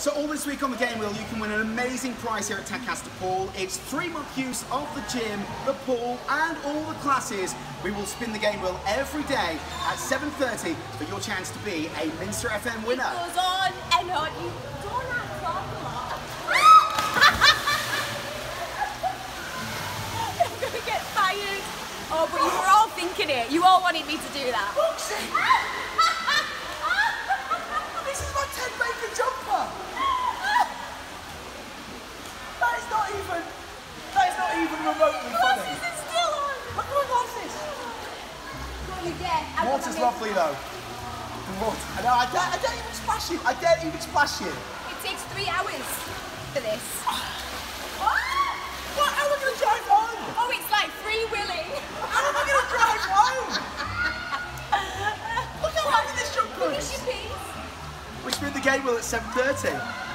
So all this week on the Game Wheel, you can win an amazing prize here at Tadcaster Pool. It's 3-month use of the gym, the pool, and all the classes. We will spin the Game Wheel every day at 7:30 for your chance to be a Minster FM winner. It goes on and on. You don't have to talk a lot. I'm gonna get fired. Oh, but you were all thinking it. You all wanted me to do that. Roxy! This is my Ted Baker jumper! That is not even remotely funny. Is it still on? Look at my glasses. Don't you dare. Water's lovely though. The water. I don't even splash you. I don't even splash you. It takes 3 hours for this. What? How am I going to drive home? Oh, it's like free willing. How am I going to drive home? Look how heavy this jumper Finish is. your piece. We spin the Game Wheel at 7:30.